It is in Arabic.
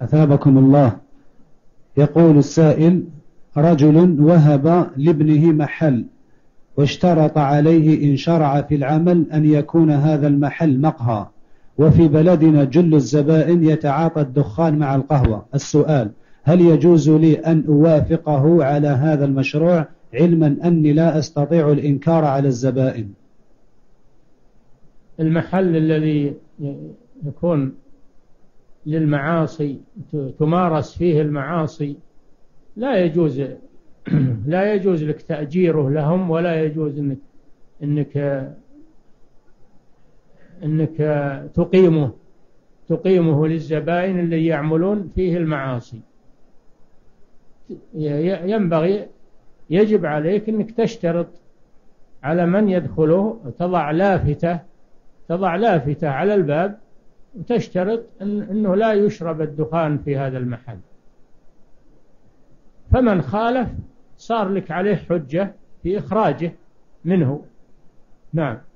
أثابكم الله. يقول السائل: رجل وهب لابنه محل واشترط عليه إن شرع في العمل أن يكون هذا المحل مقهى، وفي بلدنا جل الزبائن يتعاطى الدخان مع القهوة. السؤال: هل يجوز لي أن أوافقه على هذا المشروع علما أني لا أستطيع الإنكار على الزبائن؟ المحل الذي يكون للمعاصي تمارس فيه المعاصي لا يجوز لا يجوز لك تأجيره لهم، ولا يجوز انك تقيمه للزبائن اللي يعملون فيه المعاصي. يجب عليك انك تشترط على من يدخله، تضع لافتة على الباب وتشترط انه لا يشرب الدخان في هذا المحل. فمن خالف صار لك عليه حجة في إخراجه منه. نعم.